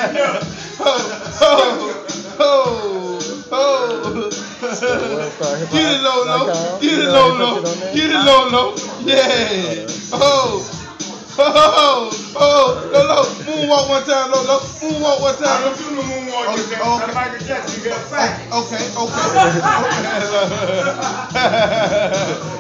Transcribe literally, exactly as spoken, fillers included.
oh, oh, oh. Get it low, low. Get it low, low. Get it low, low. Yeah. Oh. Oh, oh, low, low. Moonwalk one time, low, low. Moonwalk one time. I don't do no moonwalk. Okay, okay. Michael Jackson, you got a fact. Okay, okay, okay.